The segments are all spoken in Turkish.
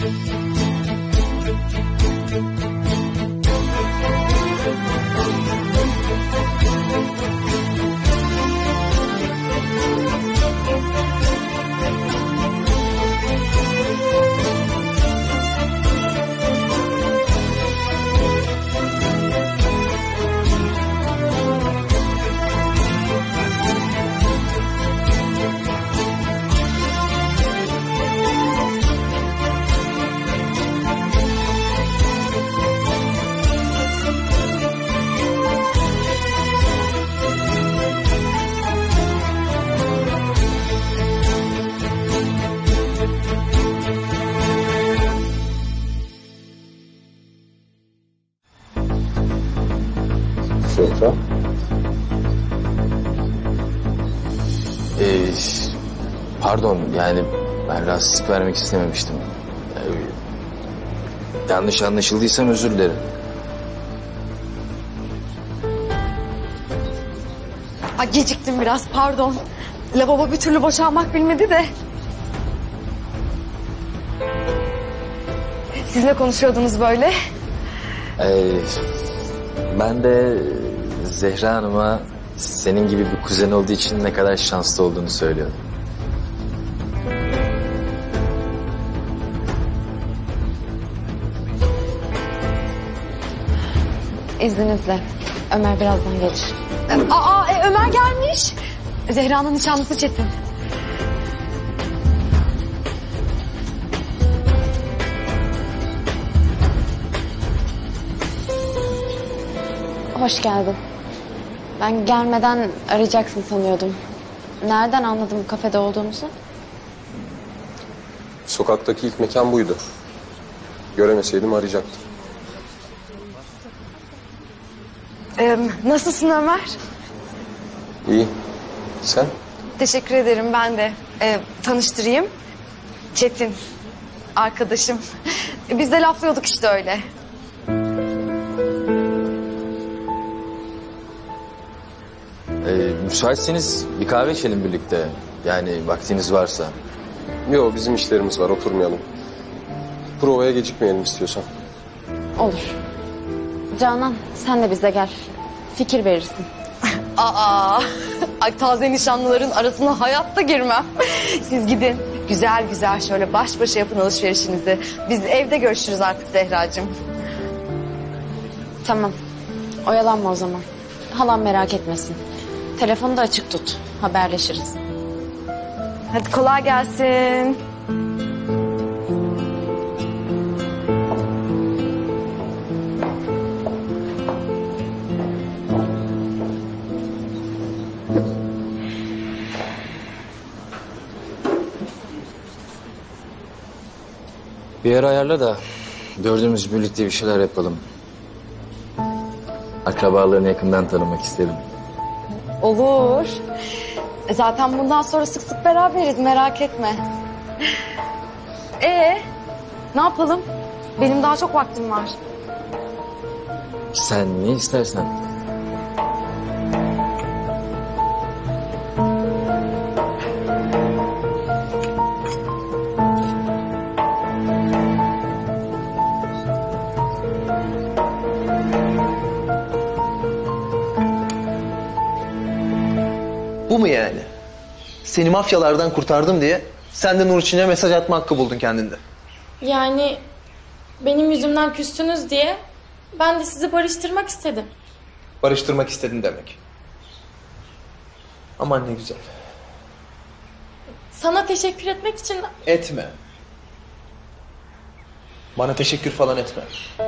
Zehra. Pardon, yani ben rahatsızlık vermek istememiştim. Yanlış anlaşıldıysam özür dilerim. Ay, geciktim biraz, pardon. Lavabo bir türlü boşalmak bilmedi de. Siz ne konuşuyordunuz böyle? Ben de Zehra Hanım'a senin gibi bir kuzen olduğu için ne kadar şanslı olduğunu söylüyorum. İzninizle. Ömer birazdan gelir. Ömer gelmiş. Zehra'nın nişanlısı Çetin. Hoş geldin. Ben gelmeden arayacaksın sanıyordum. Nereden anladın kafede olduğumuzu? Sokaktaki ilk mekan buydu. Göremeseydim arayacaktım. Nasılsın Ömer? İyi. Sen? Teşekkür ederim, ben de. Tanıştırayım. Çetin. Arkadaşım. Biz de laflıyorduk işte öyle. Müsaitseniz bir kahve içelim birlikte. Yani vaktiniz varsa. Yok, bizim işlerimiz var, oturmayalım. Provaya gecikmeyelim istiyorsan. Olur. Canan, sen de bize gel. Fikir verirsin. Ay, taze nişanlıların arasına hayatta girmem. Siz gidin. Güzel güzel şöyle baş başa yapın alışverişinizi. Biz evde görüşürüz artık Zehracığım. Tamam. Oyalanma o zaman. Halam merak etmesin. Telefonu da açık tut. Haberleşiriz. Hadi kolay gelsin. Bir yer ayarla da dördümüz birlikte bir şeyler yapalım. Akrabalarını yakından tanımak isterim. Olur. Zaten bundan sonra sık sık beraberiz, merak etme. Ne yapalım? Benim daha çok vaktim var. Sen ne istersen. Bu mu yani? Seni mafyalardan kurtardım diye sen de Nurçin'e mesaj atma hakkı buldun kendinde. Yani benim yüzümden küstünüz diye ben de sizi barıştırmak istedim. Barıştırmak istedin demek. Aman ne güzel. Sana teşekkür etmek için... Etme. Bana teşekkür falan etme.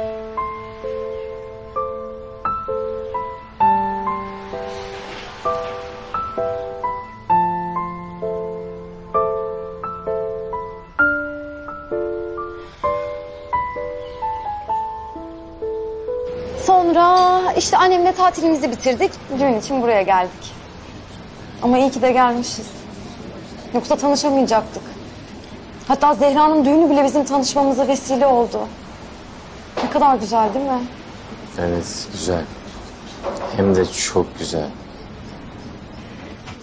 Sonra işte annemle tatilimizi bitirdik. Düğün için buraya geldik. Ama iyi ki de gelmişiz. Yoksa tanışamayacaktık. Hatta Zehra'nın düğünü bile bizim tanışmamıza vesile oldu. Ne kadar güzel değil mi? Evet, güzel. Hem de çok güzel.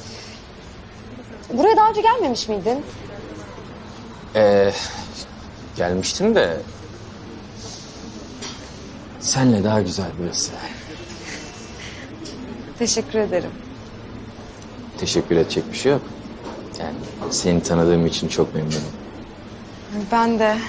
Buraya daha önce gelmemiş miydin? Gelmiştim de... Senle daha güzel burası. Teşekkür ederim. Teşekkür edecek bir şey yok. Yani seni tanıdığım için çok memnunum. Ben de.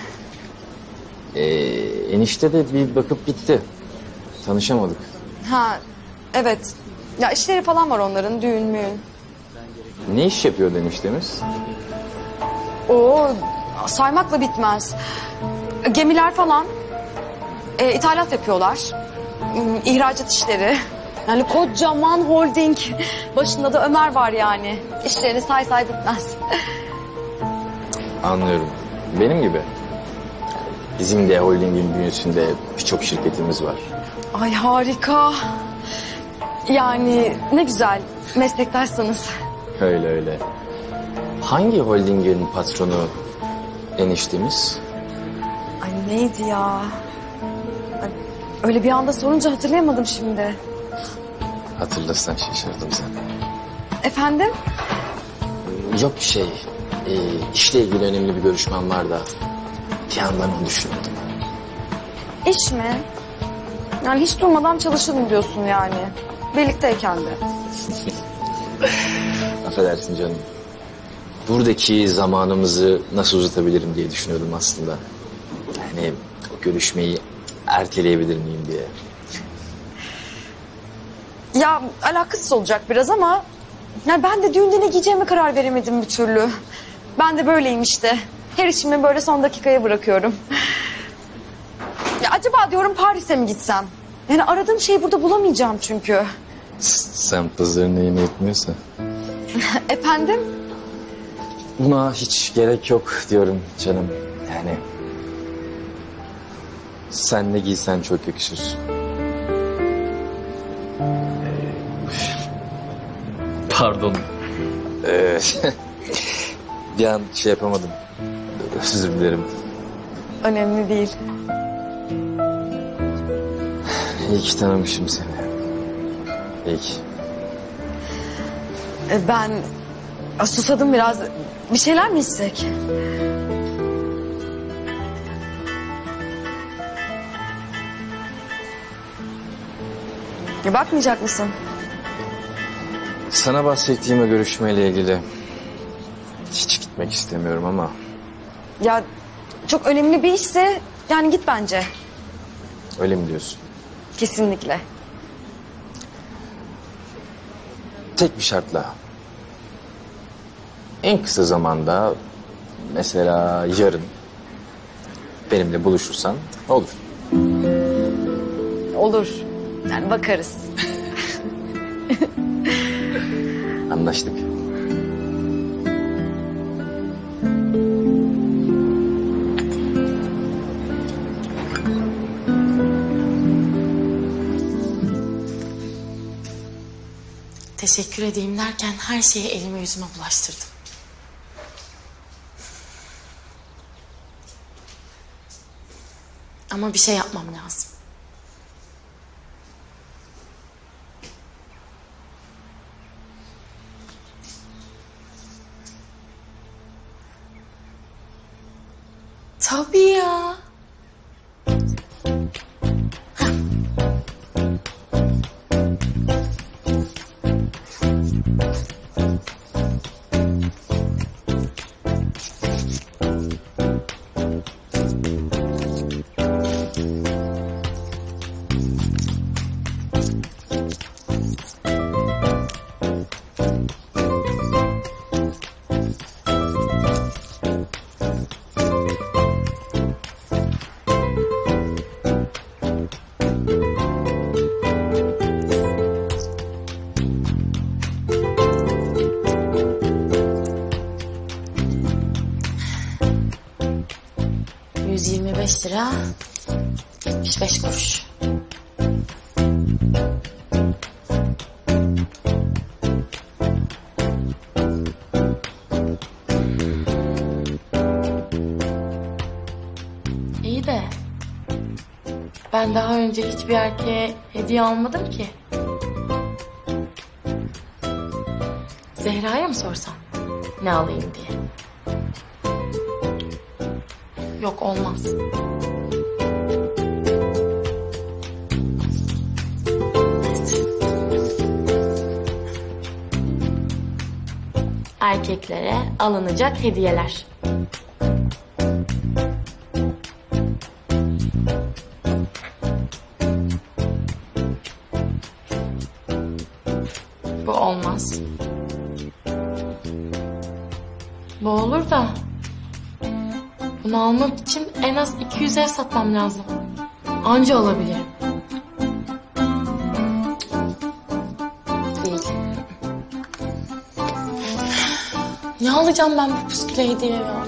Enişte de bir bakıp gitti. Tanışamadık. Ha, evet. Ya işleri falan var onların, düğün müğün. Ne iş yapıyor eniştemiz? Oo, saymakla bitmez. Gemiler falan. İthalat yapıyorlar. İhracat işleri. Yani kocaman holding. Başında da Ömer var yani. İşlerini say bitmez. Anlıyorum. Benim gibi. Bizim de holdingin bünyesinde birçok şirketimiz var. Ay harika. Yani ne güzel meslektaşsınız. Öyle öyle. Hangi holdingin patronu eniştemiz? Ay neydi ya? Ay, öyle bir anda sorunca hatırlayamadım şimdi. Hatırlasan şaşırdım zaten. Efendim? Yok bir şey. İşle ilgili önemli bir görüşmem var da. Bir yandan onu düşünüyordum. İş mi? Yani hiç durmadan çalışalım diyorsun yani. Birlikteyken de. Affedersin canım. Buradaki zamanımızı nasıl uzatabilirim diye düşünüyordum aslında. Yani o görüşmeyi erteleyebilir miyim diye. Ya alakasız olacak biraz ama... Ya ben de düğünde ne giyeceğime karar veremedim bir türlü. Ben de böyleyim işte. Her işimi böyle son dakikaya bırakıyorum. Ya acaba diyorum Paris'e mi gitsem? Yani aradığım şeyi burada bulamayacağım çünkü. Sen pazarını yine etmiyorsa. Efendim? Buna hiç gerek yok diyorum canım. Yani... Sen ne giysen çok yakışır. Pardon. Bir an şey yapamadım. Özür dilerim. Önemli değil. İyi ki tanımışım seni. İyi ki. Ben susadım biraz. Bir şeyler mi içsek? Bakmayacak mısın? Sana bahsettiğim o görüşmeyle ilgili hiç gitmek istemiyorum ama Ya çok önemli bir işse yani git bence. öyle mi diyorsun? Kesinlikle. Tek bir şartla. En kısa zamanda mesela yarın benimle buluşursan olur. Olur. Yani bakarız. Anlaştık. Teşekkür edeyim derken her şeyi elime yüzüme bulaştırdım. Ama bir şey yapmam lazım. Tabii ya. Lira 75 kuruş. İyi de ben daha önce hiçbir erkeğe hediye almadım ki. Zehra'ya mı sorsam ne alayım diye? Yok, olmaz. Erkeklere alınacak hediyeler. Bu olmaz. Bu olur da bunu almak için en az 200 ev satmam lazım. Anca alabilirim. Değil. Ne alacağım ben bu püsküle hediye ya?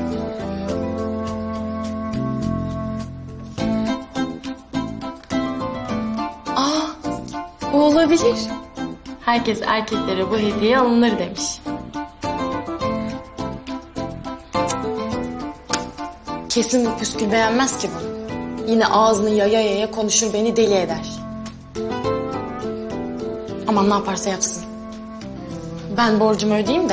Bu olabilir. Herkes erkeklere bu hediye alınır demiş. Kesin bu püskül beğenmez ki bunu. Yine ağzını yaya yaya konuşur, beni deli eder. Aman ne yaparsa yapsın. Ben borcumu ödeyeyim de.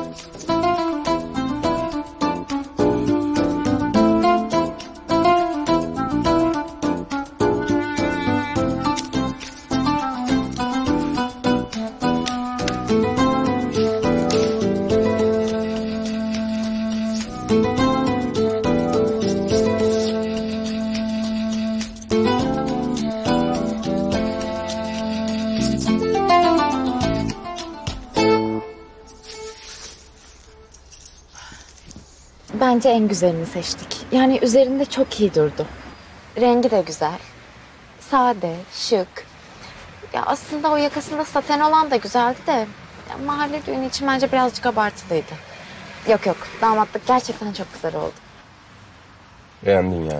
Bence en güzelini seçtik. Yani üzerinde çok iyi durdu. Rengi de güzel. Sade, şık. Ya aslında o yakasında saten olan da güzeldi de... ya mahalle düğünü için bence birazcık abartılıydı. Yok yok, damatlık gerçekten çok güzel oldu. Beğendin yani.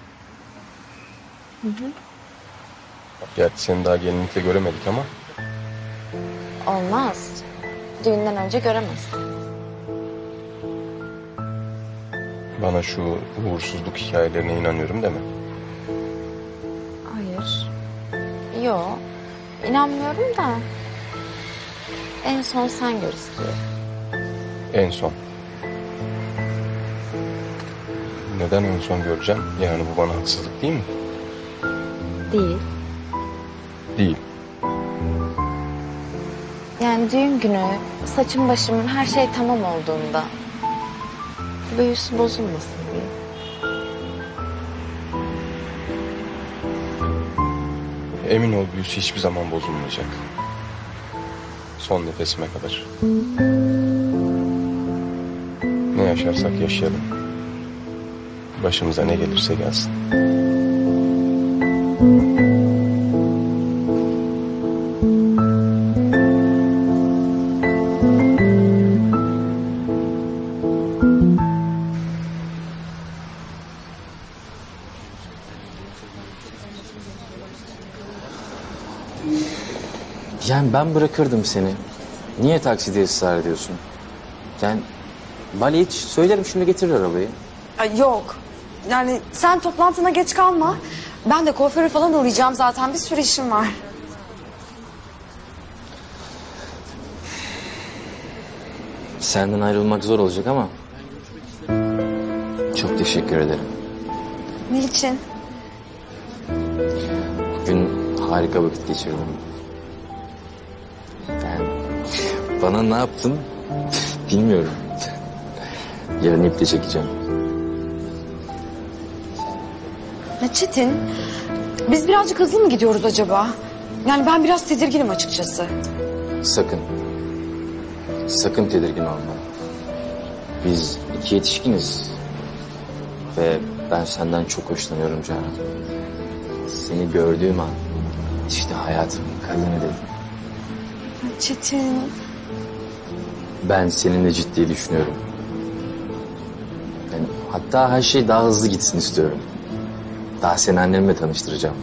Gerçi seni daha gelinlikle göremedik ama. Olmaz. Düğünden önce göremezsin. Bana şu uğursuzluk hikayelerine inanıyorum deme. Hayır. Yo. İnanmıyorum da. En son sen gör istiyorum. En son. Neden en son göreceğim? Yani bu bana haksızlık değil mi? Değil. Değil. Yani düğün günü saçım başım her şey tamam olduğunda büyüsü bozulmasın diye. Emin ol büyüsü hiçbir zaman bozulmayacak. Son nefesime kadar. Ne yaşarsak yaşayalım. Başımıza ne gelirse gelsin. Yani ben bırakırdım seni. Niye takside ısrar ediyorsun? Yani Bali hiç söylerim şimdi getirir arabayı. Ay yok. Yani sen toplantına geç kalma. Ben de kuaföre falan uğrayacağım zaten. Bir sürü işim var. Senden ayrılmak zor olacak ama çok teşekkür ederim. Niçin? Bugün harika vakit geçirdim. Yani bana ne yaptın bilmiyorum. Yarın iple çekeceğim. Ya Çetin, biz birazcık hızlı mı gidiyoruz acaba? Yani ben biraz tedirginim açıkçası. Sakın. Sakın tedirgin olma. Biz iki yetişkiniz. Ve ben senden çok hoşlanıyorum Canan. Seni gördüğüm an işte hayatımın kadını dedim. Çetin. Ben seninle ciddi düşünüyorum. Yani hatta her şey daha hızlı gitsin istiyorum. Daha seni annemle tanıştıracağım.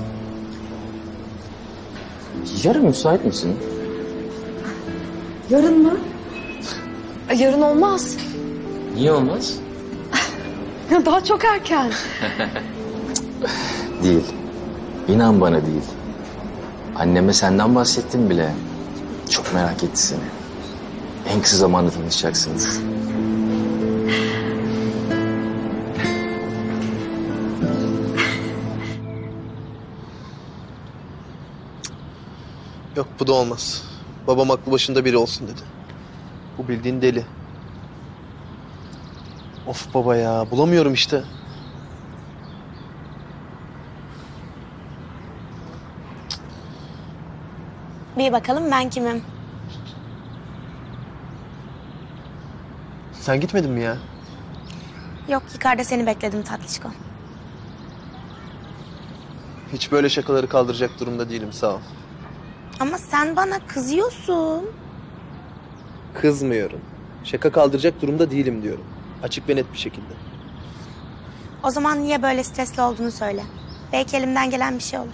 Yarın müsait misin? Yarın mı? Yarın olmaz. Niye olmaz? Daha çok erken. Değil. İnan bana değil. Anneme senden bahsettim bile. Çok merak etti seni. En kısa zamanda tanışacaksınız. Yok bu da olmaz. Babam aklı başında biri olsun dedi. Bu bildiğin deli. Of baba ya, bulamıyorum işte. Bir bakalım ben kimim? Sen gitmedin mi ya? Yok, yukarıda seni bekledim tatlışko. Hiç böyle şakaları kaldıracak durumda değilim, sağ ol. Ama sen bana kızıyorsun. Kızmıyorum. Şaka kaldıracak durumda değilim diyorum. Açık ve net bir şekilde. O zaman niye böyle stresli olduğunu söyle. Belki elimden gelen bir şey olur.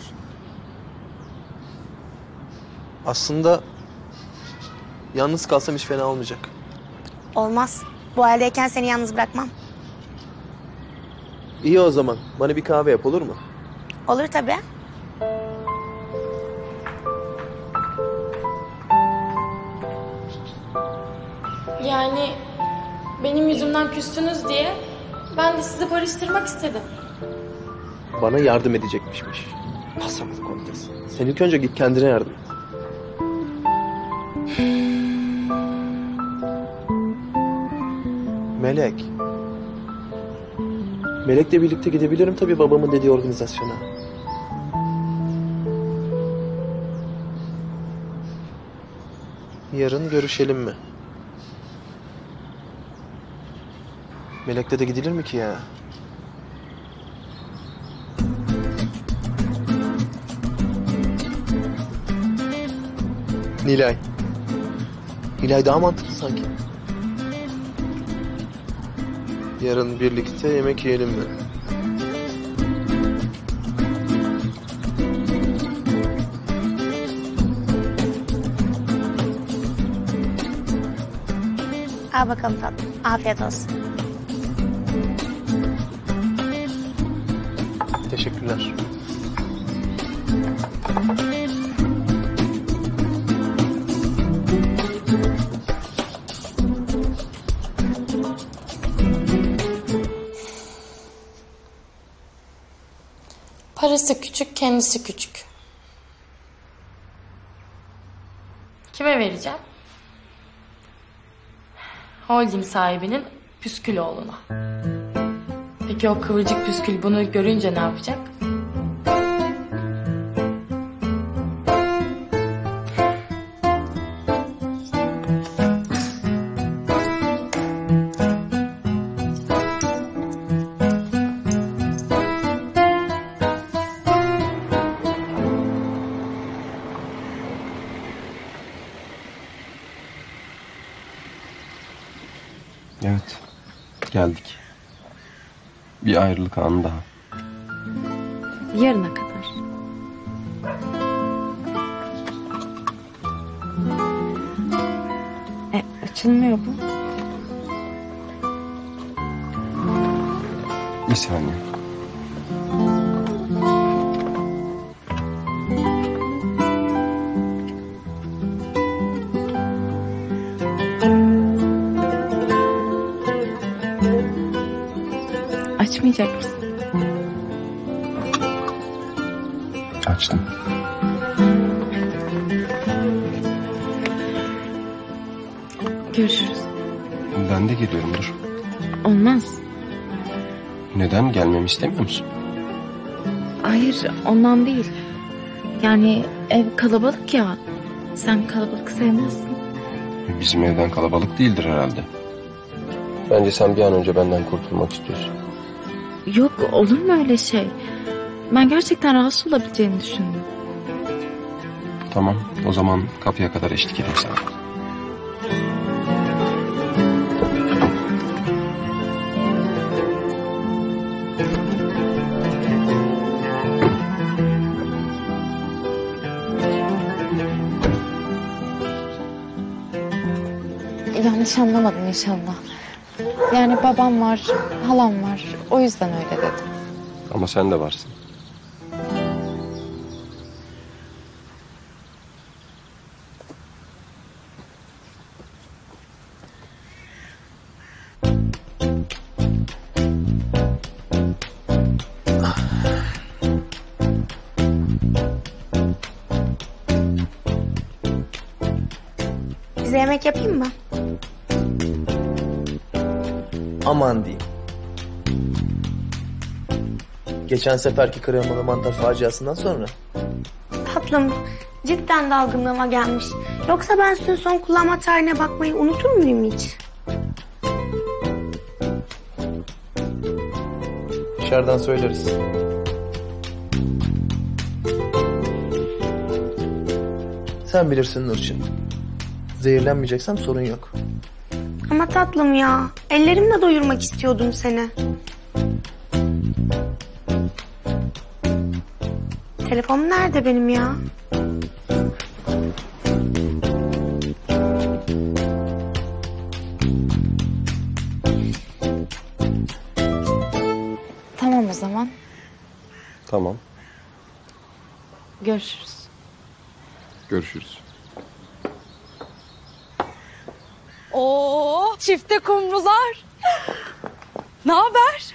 Aslında yalnız kalsam hiç fena olmayacak. Olmaz. Bu haldeyken seni yalnız bırakmam. İyi o zaman. Bana bir kahve yap, olur mu? Olur tabii. Yani benim yüzümden küstünüz diye ben de sizi barıştırmak istedim. Bana yardım edecekmişmiş. Pasaklı kontes. Sen ilk önce git kendine yardım et. Melek. Melek'le birlikte gidebilirim tabii babamın dediği organizasyona. Yarın görüşelim mi? Melek'le de gidilir mi ki ya? Nilay. Nilay daha mantıklı sanki. Yarın birlikte yemek yiyelim mi? Al bakalım tatlım. Afiyet olsun. Teşekkürler. Parası küçük, kendisi küçük. Kime vereceğim? Holding sahibinin püskül oğluna. Peki o kıvırcık püskül bunu görünce ne yapacak? Evet. Geldik. Bir ayrılık anı daha. Yarına kadar. Açılmıyor bu. Bir saniye. Açmayacak mısın? Açtım. Görüşürüz. Ben de geliyorum, dur. Olmaz. Neden? Gelmemi istemiyor musun? Hayır, ondan değil. Yani ev kalabalık ya. Sen kalabalık sevmezsin. Bizim evden kalabalık değildir herhalde. Bence sen bir an önce benden kurtulmak istiyorsun. Yok, olur mu öyle şey? Ben gerçekten rahatsız olabileceğini düşündüm. Tamam, o zaman kapıya kadar eşlik edeyim sana. Yanlış anlamadın inşallah. Yani babam var, halam var. O yüzden öyle dedim. Ama sen de varsın. Size yemek yapayım mı? Aman diyeyim. Geçen seferki kremalı mantar faciasından sonra. Tatlım, cidden dalgınlığıma gelmiş. Yoksa ben sütün son kullanma tarihine bakmayı unutur muyum hiç? Dışarıdan söyleriz. Sen bilirsin Nurçin. Zehirlenmeyeceksem sorun yok. Ama tatlım ya, ellerimle doyurmak istiyordum seni. Telefonum nerede benim ya? Tamam o zaman. Tamam. Görüşürüz. Görüşürüz. Oo, çifte kumrular. Ne haber?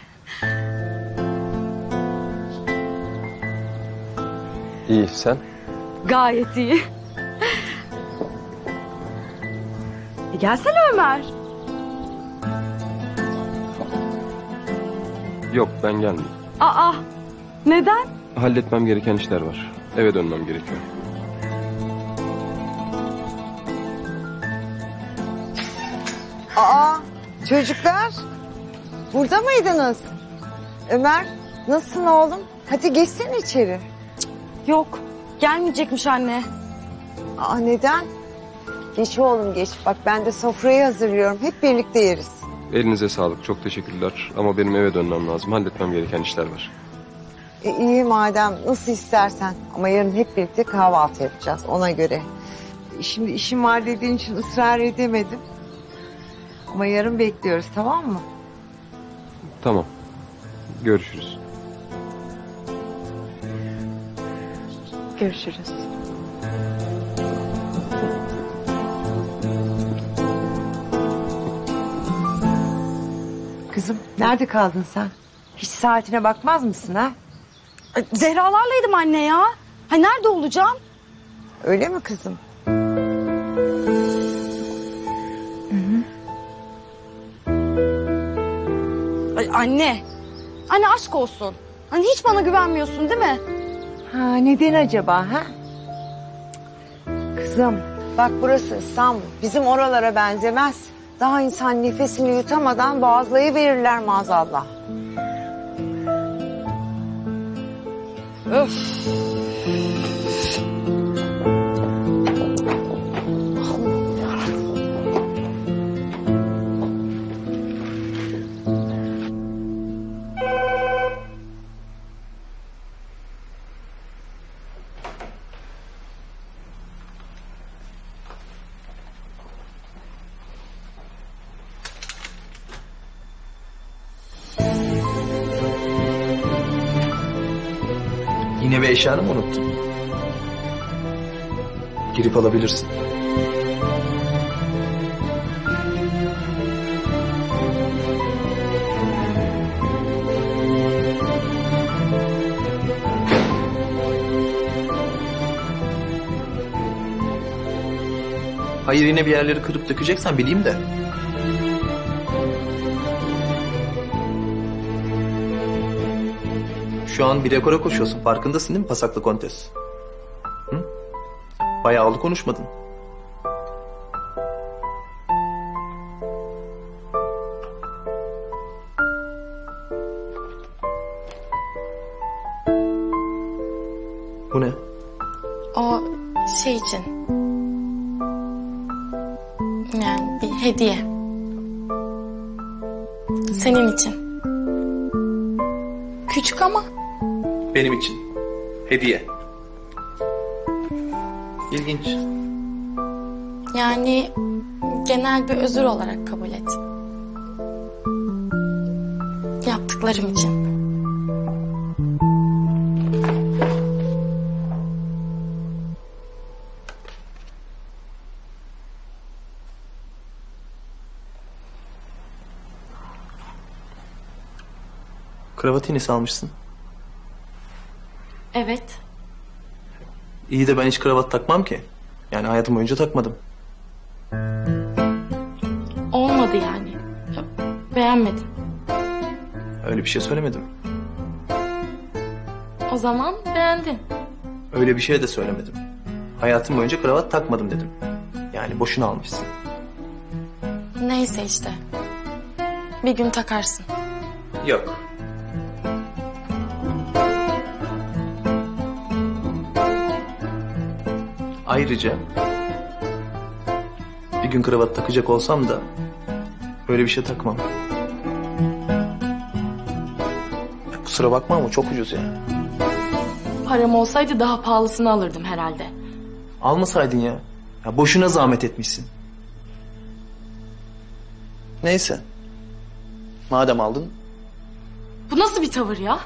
İyi, sen? Gayet iyi. Gelsene Ömer. Yok, ben gelmeyeyim. Aa, neden? Halletmem gereken işler var. Eve dönmem gerekiyor. Aa, çocuklar. Burada mıydınız? Ömer, nasılsın oğlum? Hadi geçsene içeri. Yok, gelmeyecekmiş anne. Aa, neden? Geç oğlum geç. Bak ben de sofrayı hazırlıyorum. Hep birlikte yeriz. Elinize sağlık, çok teşekkürler. Ama benim eve dönmem lazım. Halletmem gereken işler var. İyi madem nasıl istersen. Ama yarın hep birlikte kahvaltı yapacağız ona göre. Şimdi işim var dediğin için ısrar edemedim. Ama yarın bekliyoruz, tamam mı? Tamam. Görüşürüz. Görüşürüz. Kızım nerede kaldın sen? Hiç saatine bakmaz mısın ha? Zehralarlaydım anne ya. Ha nerede olacağım? Öyle mi kızım? Ay, anne. Anne aşk olsun. Hani hiç bana güvenmiyorsun değil mi? Ha, neden acaba ha? Kızım bak burası İstanbul. Bizim oralara benzemez. Daha insan nefesini yutamadan boğazlayıverirler maazallah. Öf. Yine bir eşyanı mı unuttun? Girip alabilirsin. Hayır yine bir yerleri kırıp dökeceksen bileyim de. Şu an bir rekora koşuyorsun. Farkındasın değil mi pasaklı kontes? Hı? Bayağı konuşmadın. Bu ne? O şey için. Yani bir hediye. Senin için. Küçük ama. Benim için. Hediye. İlginç. Yani genel bir özür olarak kabul et. Yaptıklarım için. Kravatı yine salmışsın. Evet. İyi de ben hiç kravat takmam ki. Yani hayatım boyunca takmadım. olmadı yani. Ya, beğenmedim. Öyle bir şey söylemedim. O zaman beğendin. Öyle bir şey de söylemedim. Hayatım boyunca kravat takmadım dedim. Yani boşuna almışsın. Neyse işte. Bir gün takarsın. Yok. Ayrıca bir gün kravat takacak olsam da böyle bir şey takmam. Kusura bakma ama çok ucuz ya. Param olsaydı daha pahalısını alırdım herhalde. Almasaydın ya. Ya boşuna zahmet etmişsin. Neyse. Madem aldın. Bu nasıl bir tavır ya?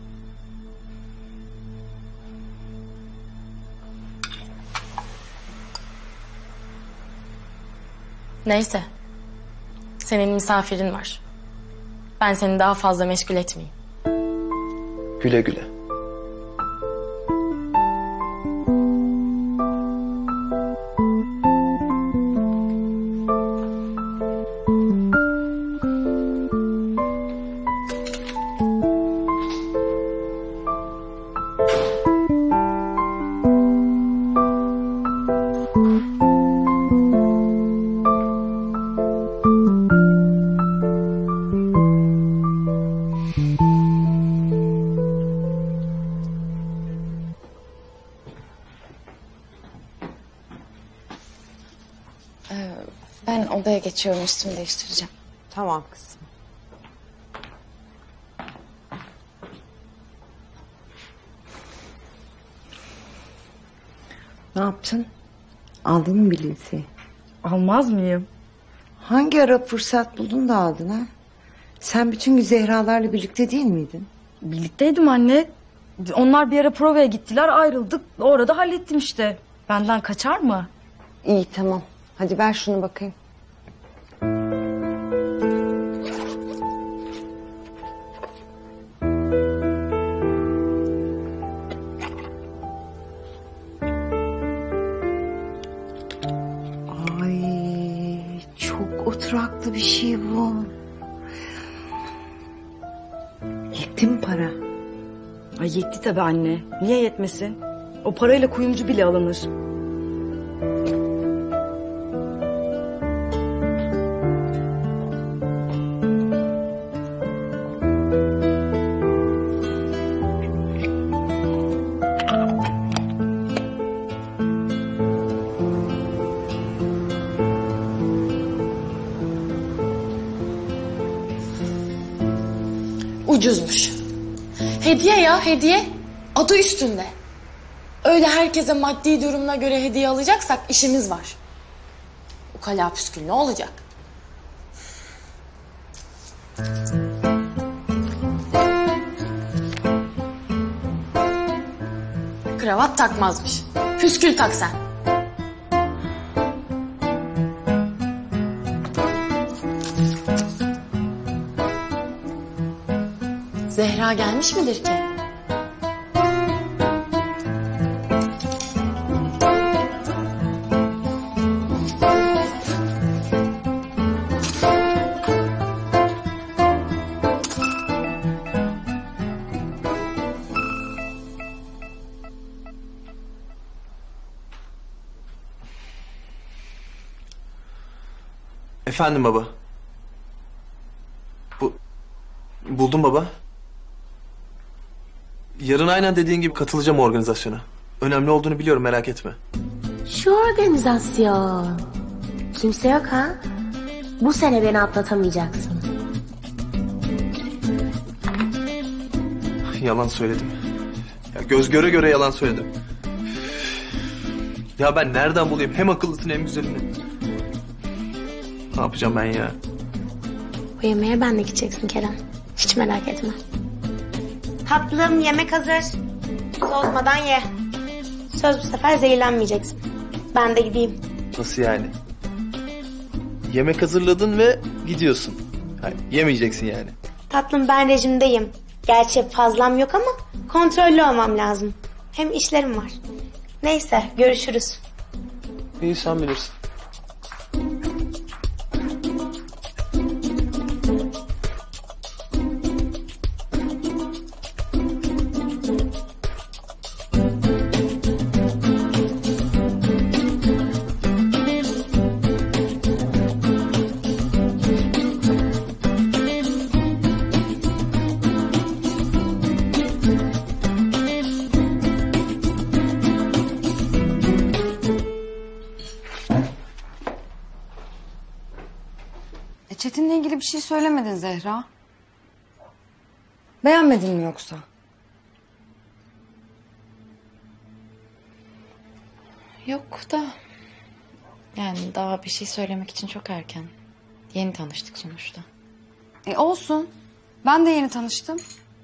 Neyse. Senin misafirin var. Ben seni daha fazla meşgul etmeyeyim. Güle güle. Ben odaya geçiyorum, üstümü değiştireceğim. Tamam kızım. Ne yaptın? Aldın mı bileti? Almaz mıyım? Hangi ara fırsat buldun da aldın ha? Sen bütün gün Zehra'larla birlikte değil miydin? Birlikteydim anne. Onlar bir ara provaya gittiler, ayrıldık. Orada hallettim işte. Benden kaçar mı? İyi tamam. Hadi ver şunu bakayım. Ay çok oturaklı bir şey bu. Yetti mi para? Ay yetti tabii anne. Niye yetmesin? O parayla kuyumcu bile alınır. Ucuzmuş. Hediye ya, hediye. Adı üstünde. Öyle herkese maddi durumuna göre hediye alacaksak işimiz var. Ukala püskül ne olacak? Kravat takmazmış. Püskül tak sen. Zehra gelmiş midir ki? Efendim baba. Buldum baba. Yarın aynen dediğin gibi katılacağım o organizasyona. Önemli olduğunu biliyorum, merak etme. Şu organizasyon. Kimse yok ha? Bu sene beni atlatamayacaksın. Yalan söyledim. Ya göz göre göre yalan söyledim. Ya ben nereden bulayım hem akıllısını hem güzelini? Ne yapacağım ben ya? Bu yemeğe ben de gideceksin Kerem. Hiç merak etme. Tatlım yemek hazır. Soğutmadan ye. Söz bu sefer zehirlenmeyeceksin. Ben de gideyim. Nasıl yani? Yemek hazırladın ve gidiyorsun. Yani yemeyeceksin yani. Tatlım ben rejimdeyim. Gerçi fazlam yok ama kontrollü olmam lazım. Hem işlerim var. Neyse görüşürüz. İyi sen bilirsin. benimle ilgili bir şey söylemedin Zehra. Beğenmedin mi yoksa? Yok da yani daha bir şey söylemek için çok erken. Yeni tanıştık sonuçta. Olsun. Ben de yeni tanıştım.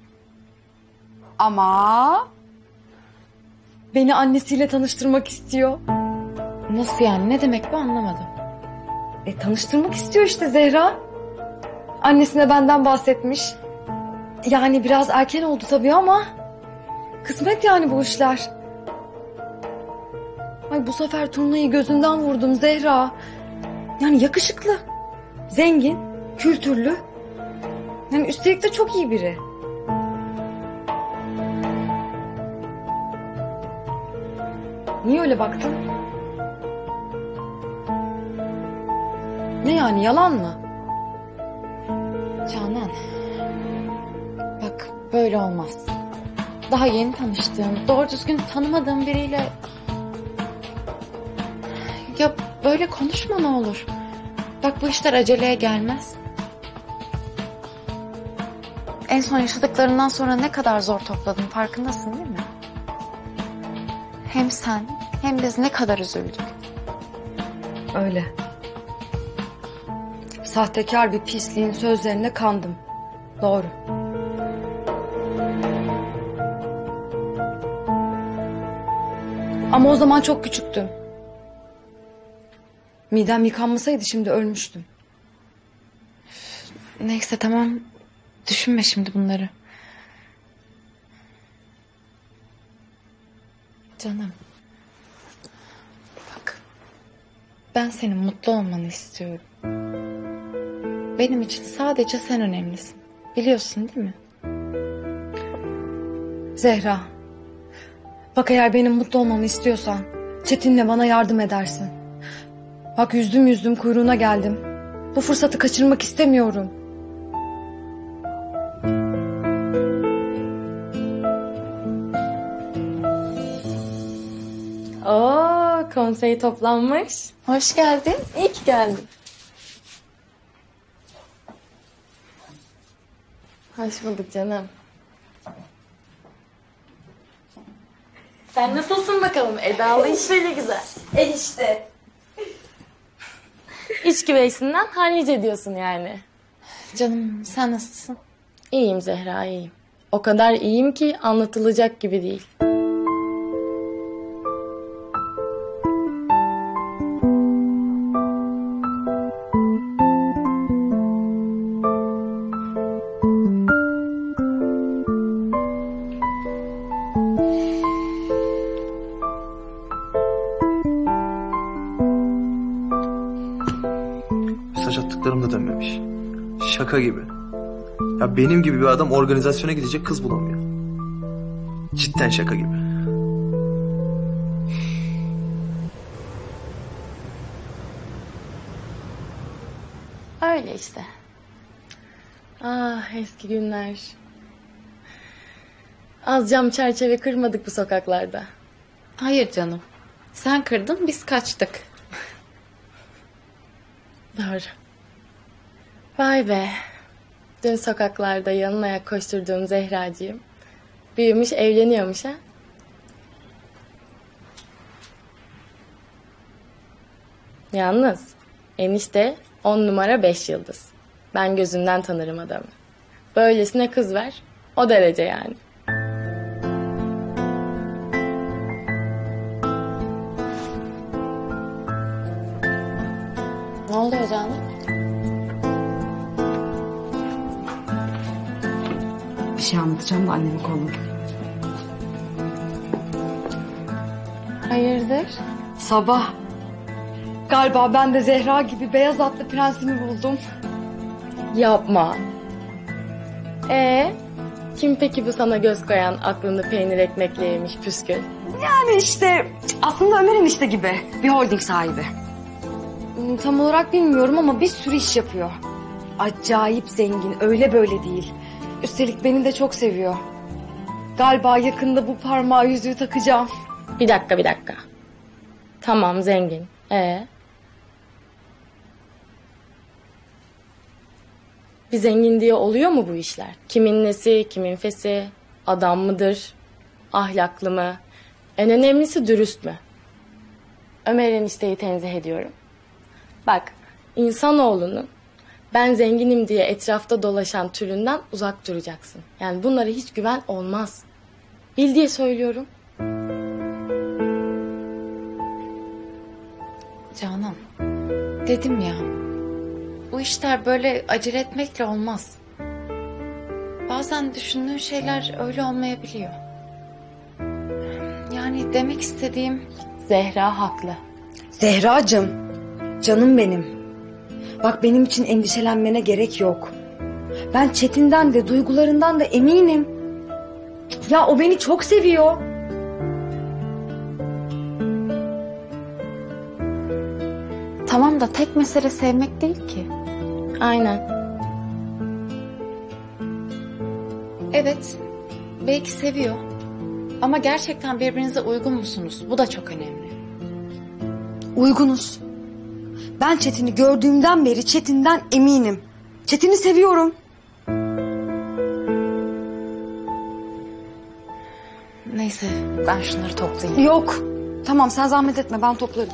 Ama beni annesiyle tanıştırmak istiyor. Nasıl yani? Ne demek bu, anlamadım. Tanıştırmak istiyor işte Zehra. Annesine benden bahsetmiş. Yani biraz erken oldu tabii ama kısmet yani bu işler. Ay bu sefer turnayı gözünden vurdum Zehra. Yani yakışıklı, zengin, kültürlü. Yani üstelik de çok iyi biri. Niye öyle baktın? Ne yani, yalan mı? Canan. Bak böyle olmaz. Daha yeni tanıştığım, doğru düzgün tanımadığım biriyle... Ya böyle konuşma ne olur. Bak bu işler aceleye gelmez. En son yaşadıklarından sonra ne kadar zor topladım, farkındasın değil mi? Hem sen hem biz ne kadar üzüldük. Öyle. Sahtekar bir pisliğin sözlerine kandım. Doğru. Ama o zaman çok küçüktüm. Midem yıkanmasaydı şimdi ölmüştüm. Neyse tamam, düşünme şimdi bunları. Canım. Bak. Ben senin mutlu olmanı istiyorum. Benim için sadece sen önemlisin. Biliyorsun değil mi? Zehra. Bak eğer benim mutlu olmamı istiyorsan Çetin'le bana yardım edersin. Bak yüzdüm kuyruğuna geldim. Bu fırsatı kaçırmak istemiyorum. Oo, konsey toplanmış. Hoş geldin. İyi ki geldin. Hoş bulduk canım. Sen nasılsın bakalım? Edalı işleri güzel. İşte. İç güveysinden hallice diyorsun yani. Canım sen nasılsın? İyiyim Zehra, iyiyim. O kadar iyiyim ki anlatılacak gibi değil. Mesaj attıklarım da dönmemiş. Şaka gibi. Ya benim gibi bir adam organizasyona gidecek kız bulamıyor. Cidden şaka gibi. Öyle işte. Ah eski günler. Az cam çerçeve kırmadık bu sokaklarda. Hayır canım. Sen kırdın, biz kaçtık. Doğru. Vay be. Dün sokaklarda yanına ayak koşturduğum Zehracığım büyümüş, evleniyormuş ha. Yalnız enişte 10 numara 5 yıldız. Ben gözünden tanırım adamı. Böylesine kız ver, o derece yani. Ne oluyor canım? Bir şey anlatacağım da annemi kolladım. Hayırdır? Sabah. Galiba ben de Zehra gibi beyaz atlı prensimi buldum. Yapma. Kim peki bu sana göz koyan, aklını peynir ekmekle yemiş püskül? Yani işte aslında Ömer enişte gibi bir holding sahibi. Tam olarak bilmiyorum ama bir sürü iş yapıyor. Acayip zengin, öyle böyle değil. Üstelik beni de çok seviyor. Galiba yakında bu parmağı yüzüğü takacağım. Bir dakika. Tamam zengin. Bir zengin diye oluyor mu bu işler? Kimin nesi, kimin fesi, adam mıdır, ahlaklı mı? En önemlisi dürüst mü? Ömer enişteyi tenzih ediyorum. Bak, insanoğlunun ben zenginim diye etrafta dolaşan türünden uzak duracaksın. Yani bunlara hiç güven olmaz. Bil diye söylüyorum. Canan, dedim ya, bu işler böyle acele etmekle olmaz. Bazen düşündüğün şeyler öyle olmayabiliyor. Yani demek istediğim... Zehra haklı. Zehracığım, canım benim. Bak benim için endişelenmene gerek yok. Ben Çetin'den de duygularından da eminim. Ya o beni çok seviyor. Tamam da tek mesele sevmek değil ki. Aynen. Evet, belki seviyor. Ama gerçekten birbirinize uygun musunuz? Bu da çok önemli. Uygunuz. Ben Çetin'i gördüğümden beri Çetin'den eminim. Çetin'i seviyorum. Neyse, ben şunları toplayayım. Yok. Tamam sen zahmet etme ben toplarım.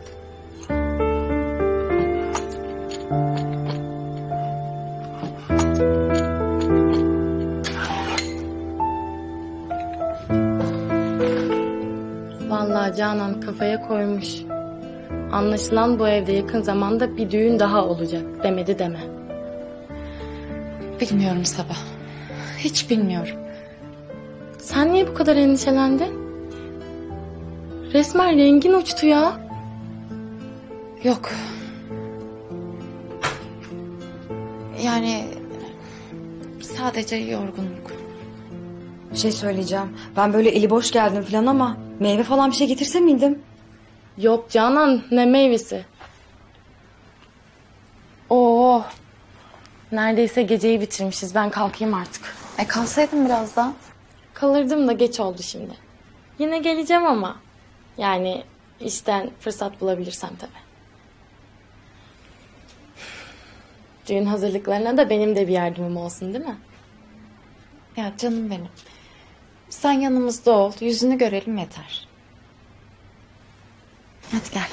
Vallahi Canan kafaya koymuş. Anlaşılan bu evde yakın zamanda bir düğün daha olacak. Demedi deme. Bilmiyorum Sabah. Hiç bilmiyorum. Sen niye bu kadar endişelendin? Resmen rengin uçtu ya. Yok. Yani sadece yorgunluk. Bir şey söyleyeceğim. Ben böyle eli boş geldim falan ama meyve falan bir şey getirse miydim? Yok Canan, ne meyvesi? Oo. Neredeyse geceyi bitirmişiz. Ben kalkayım artık. Kalsaydın biraz daha. Kalırdım da geç oldu şimdi. Yine geleceğim ama. Yani işten fırsat bulabilirsem tabii. Düğün hazırlıklarına da benim de bir yardımım olsun değil mi? Ya canım benim. Sen yanımızda ol, yüzünü görelim yeter. Hadi gel.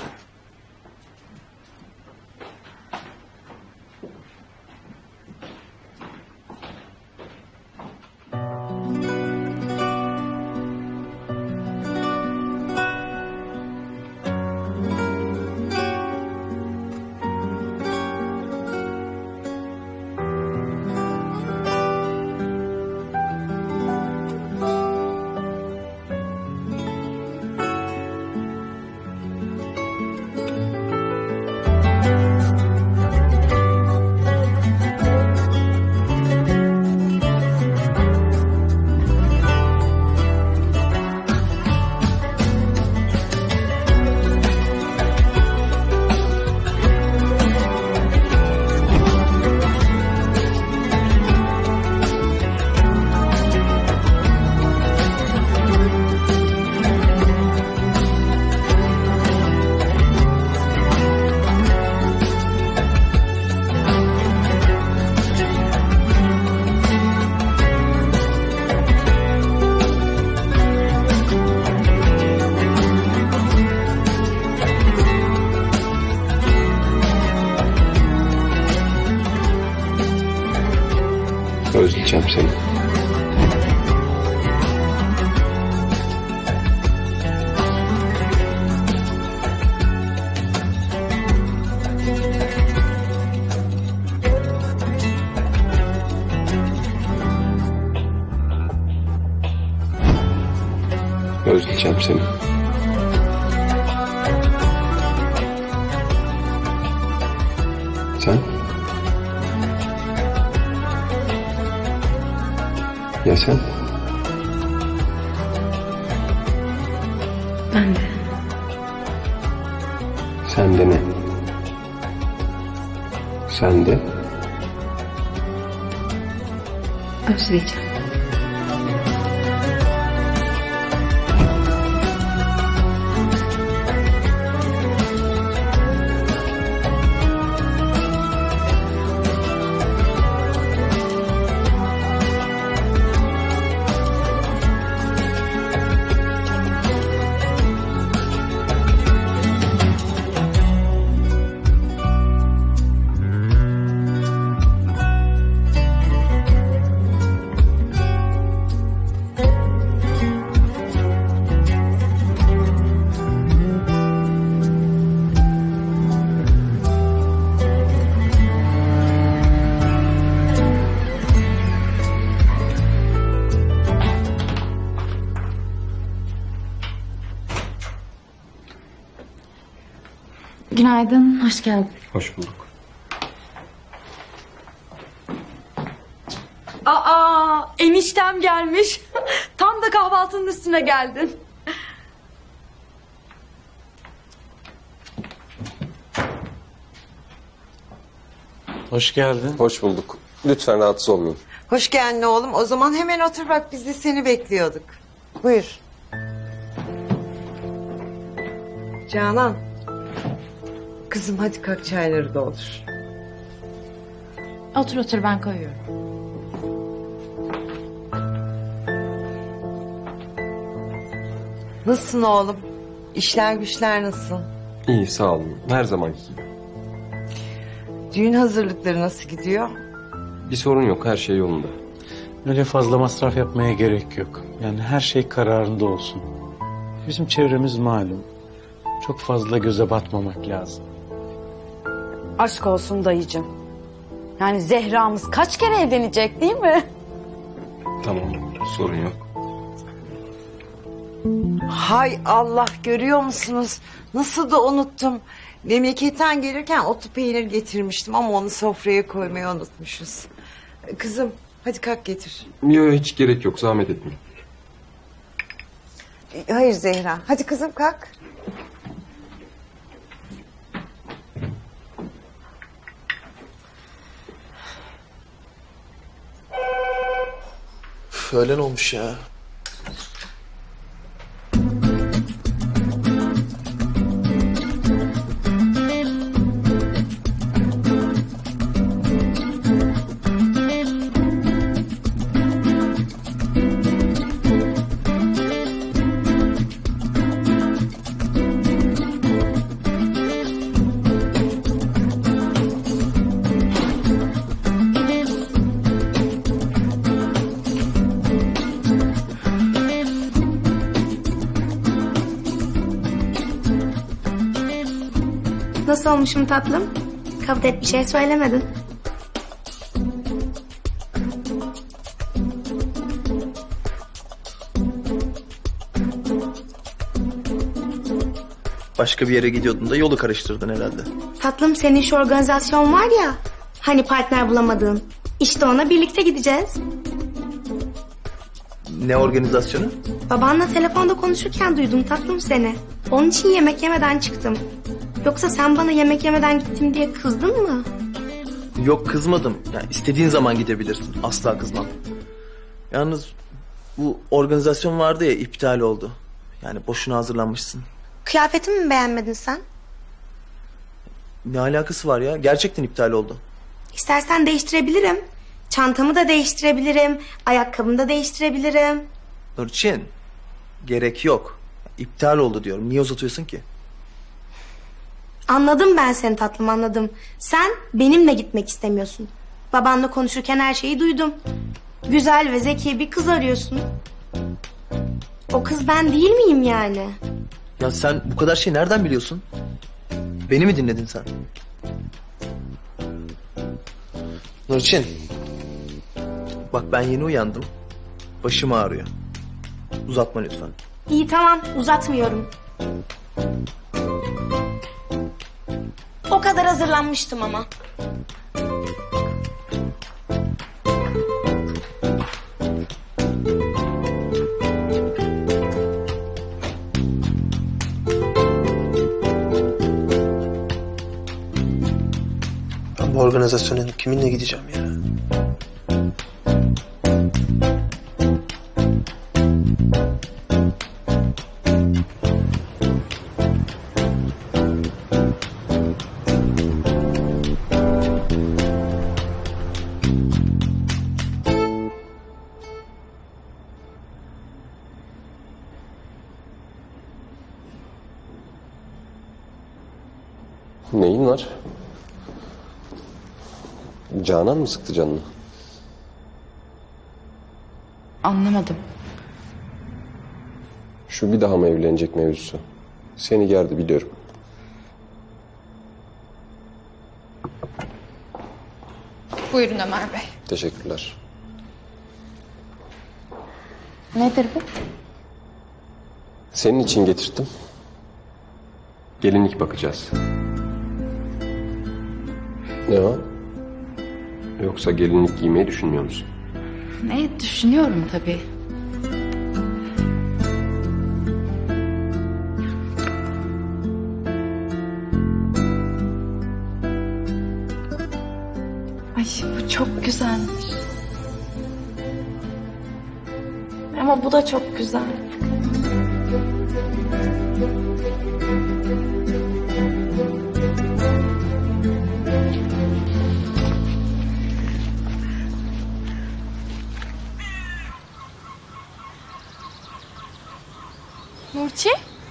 Özleyeceğim seni. Özleyeceğim seni. Sen? Ya sen? Ben de. Sen de ne? Sen de? Özleyeceğim. Günaydın, hoş geldin. Hoş bulduk. Aa, eniştem gelmiş. Tam da kahvaltının üstüne geldin. Hoş geldin. Hoş bulduk. Lütfen rahatsız olmayın. Hoş geldin oğlum. O zaman hemen otur bak, biz de seni bekliyorduk. Buyur. Canan. Kızım hadi kalk, çayları doldur. Otur otur, ben koyuyorum. Nasılsın oğlum? İşler güçler nasıl? İyi, sağ olun. Her zamanki gibi. Düğün hazırlıkları nasıl gidiyor? Bir sorun yok, her şey yolunda. Öyle fazla masraf yapmaya gerek yok. Yani her şey kararında olsun. Bizim çevremiz malum. Çok fazla göze batmamak lazım. Aşk olsun dayıcığım. Yani Zehra'mız kaç kere evlenecek değil mi? Tamam, sorun yok. Hay Allah, görüyor musunuz? Nasıl da unuttum. Memleketten gelirken otu peynir getirmiştim ama onu sofraya koymayı unutmuşuz. Kızım hadi kalk getir. Yok, hiç gerek yok, zahmet etmeyin. Hayır Zehra, hadi kızım kalk. Öğlen olmuş ya. Nasıl olmuşum tatlım? Kabul et, bir şey söylemedin. Başka bir yere gidiyordun da yolu karıştırdın herhalde. Tatlım, senin şu organizasyon var ya, hani partner bulamadığın. İşte ona birlikte gideceğiz. Ne organizasyonu? Babanla telefonda konuşurken duydum tatlım seni. Onun için yemek yemeden çıktım. Yoksa sen bana yemek yemeden gittim diye kızdın mı? Yok, kızmadım. Yani istediğin zaman gidebilirsin. Asla kızmam. Yalnız bu organizasyon vardı ya, iptal oldu. Yani boşuna hazırlanmışsın. Kıyafetimi mi beğenmedin sen? Ne alakası var ya? Gerçekten iptal oldu. İstersen değiştirebilirim. Çantamı da değiştirebilirim. Ayakkabımı da değiştirebilirim. Nurçin, gerek yok. İptal oldu diyorum. Niye uzatıyorsun ki? Anladım ben seni tatlım, anladım. Sen benimle gitmek istemiyorsun. Babanla konuşurken her şeyi duydum. Güzel ve zeki bir kız arıyorsun. O kız ben değil miyim yani? Ya sen bu kadar şey nereden biliyorsun? Beni mi dinledin sen? Nurçin. Bak ben yeni uyandım. Başım ağrıyor. Uzatma lütfen. İyi tamam, uzatmıyorum. O kadar hazırlanmıştım ama. Ben bu organizasyona kiminle gideceğim ya? Neyin var? Canan mı sıktı canını? Anlamadım. Şu bir daha mı evlenecek mevzusu? Seni gerdi biliyorum. Buyurun Ömer Bey. Teşekkürler. Nedir bu? Senin için getirttim. Gelinlik bakacağız. Ne o? Yoksa gelinlik giymeyi düşünmüyor musun? Ne düşünüyorum tabii. Ay bu çok güzelmiş. Ama bu da çok güzel. Nurçi,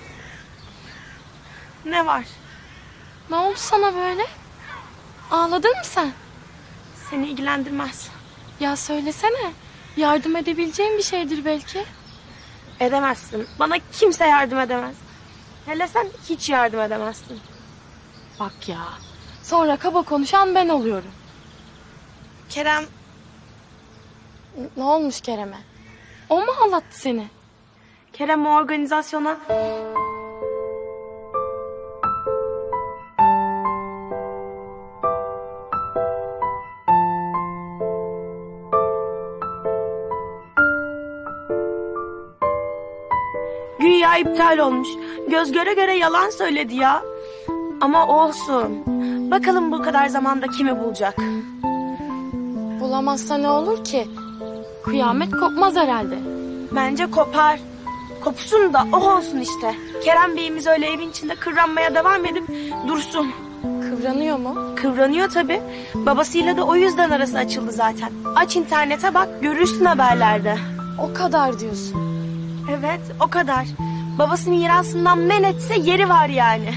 Ne var? ne oldu sana böyle? Ağladın mı sen? Seni ilgilendirmez. Ya söylesene. Yardım edebileceğim bir şeydir belki. Edemezsin. Bana kimse yardım edemez. Hele sen hiç yardım edemezsin. Bak ya. Sonra kaba konuşan ben oluyorum. Kerem, Ne olmuş Kerem'e? O mu ağlattı seni? Kerem o organizasyona... Güya iptal olmuş. Göz göre göre yalan söyledi ya. Ama olsun. Bakalım bu kadar zamanda kimi bulacak? Bulamazsa ne olur ki? Kıyamet kopmaz herhalde. Bence kopar. Kopsun da o olsun işte. Kerem Bey'imiz öyle evin içinde kıvranmaya devam edip dursun. Kıvranıyor mu? Kıvranıyor tabii. Babasıyla da o yüzden arası açıldı zaten. Aç internete bak, görürsün haberlerde. O kadar diyorsun. Evet, o kadar. Babası mirasından men etse yeri var yani.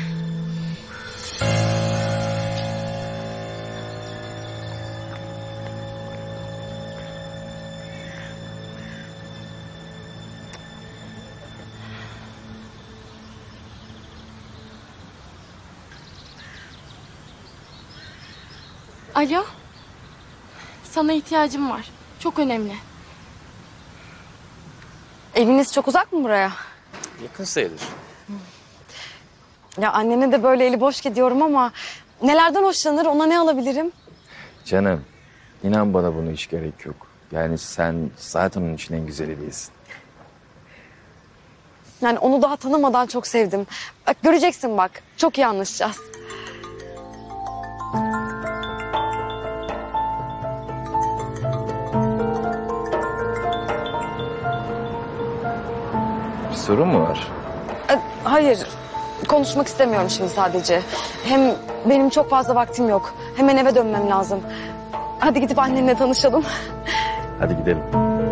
Alo. Sana ihtiyacım var. Çok önemli. Eviniz çok uzak mı buraya? Yakın sayılır. Ya annene de böyle eli boş gidiyorum ama nelerden hoşlanır, ona ne alabilirim? Canım, inan bana buna hiç gerek yok. Yani sen zaten onun için en güzeli değilsin. Yani onu daha tanımadan çok sevdim. Bak göreceksin bak, çok iyi anlaşacağız. Bir sorun mu var? Hayır, konuşmak istemiyorum şimdi sadece. Hem benim çok fazla vaktim yok. Hemen eve dönmem lazım. Hadi gidip annenle tanışalım. Hadi gidelim.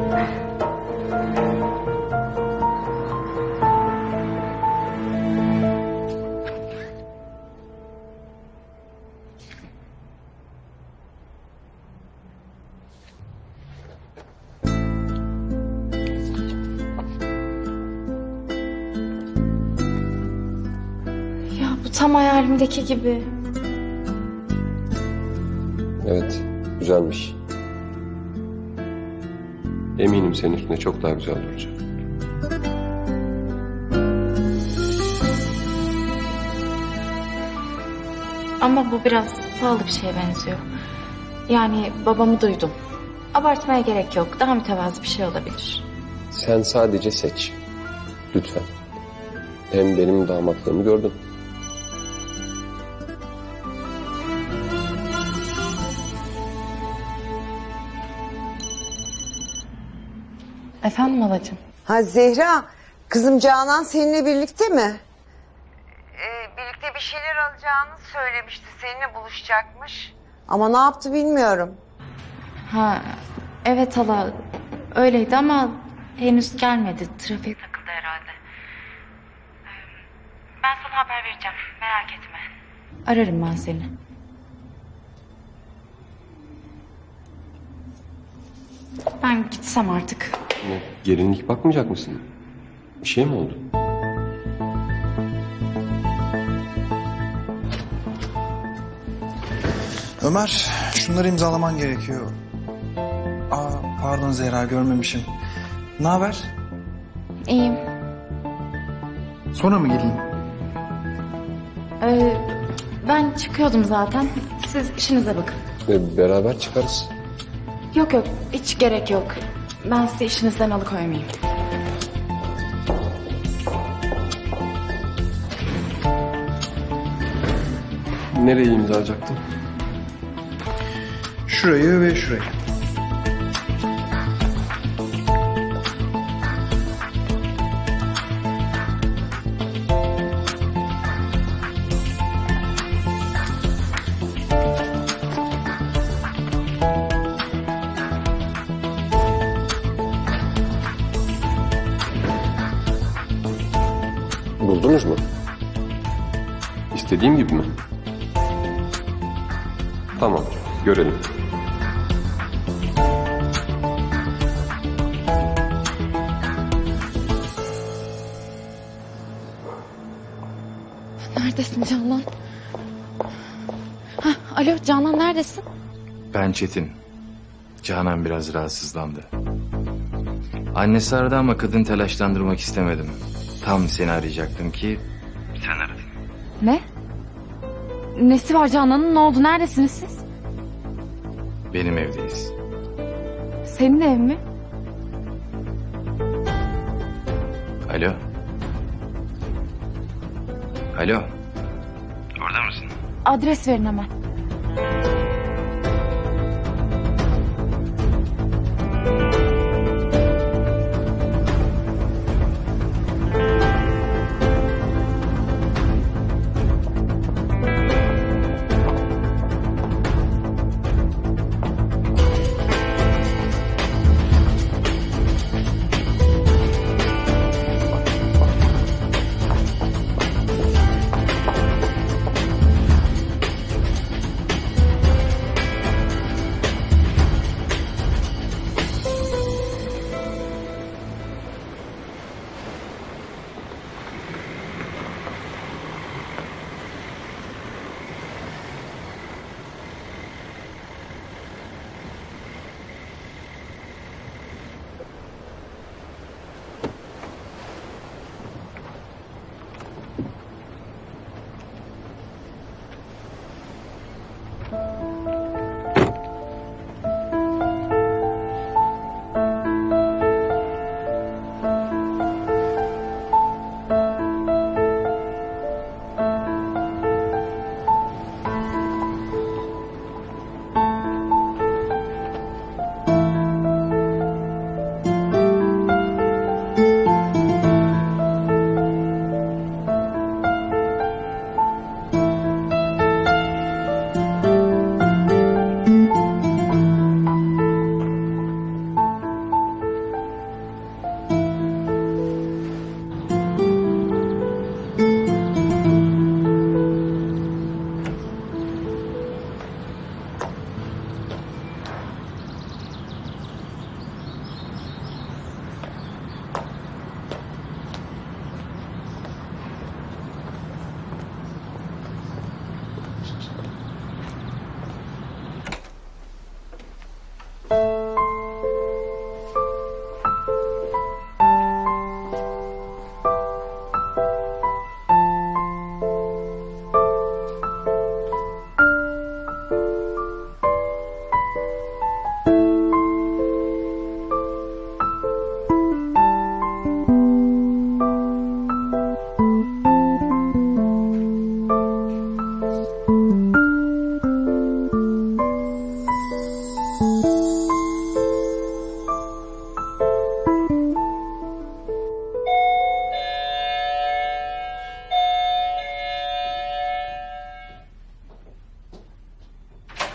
Ya bu tam hayalimdeki gibi. Evet, güzelmiş. Eminim senin üstüne çok daha güzel duracak. Ama bu biraz pahalı bir şeye benziyor. Yani babamı duydum. Abartmaya gerek yok. Daha mütevazı bir şey olabilir. Sen sadece seç. Lütfen. Hem benim damatlığımı gördün. Efendim halacığım? Ha Zehra, kızım Canan seninle birlikte mi? Birlikte bir şeyler alacağını söylemişti. Seninle buluşacakmış. Ama ne yaptı bilmiyorum. Ha, evet hala öyleydi ama henüz gelmedi. Trafiğe takıldı herhalde. Ben sana haber vereceğim. Merak etme. Ararım ben seni. Ben gitsem artık. Ne, gelinlik bakmayacak mısın? Bir şey mi oldu? Ömer, şunları imzalaman gerekiyor. Aa, pardon Zehra, görmemişim. Ne haber? İyiyim. Sonra mı geleyim? Ben çıkıyordum zaten. Siz işinize bakın. Beraber çıkarız. Yok yok, hiç gerek yok. Ben sizi işinizden alıkoymayayım. Nereye imza atacaktın? Şurayı ve şurayı. Buldunuz mu? İstediğim gibi mi? Tamam, görelim. Neredesin Canan? Alo Canan neredesin? Ben Çetin. Canan biraz rahatsızlandı. Annesi aradı ama kadın telaşlandırmak istemedim. Tam seni arayacaktım ki sen aradın. Ne? Nesi var Canan'ın? Ne oldu? Neredesiniz siz? Benim evdeyiz. Senin ev mi? Alo. Alo. Orada mısın? Adres verin hemen.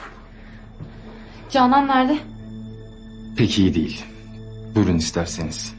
Canan nerede? Pek iyi değil. Buyurun isterseniz.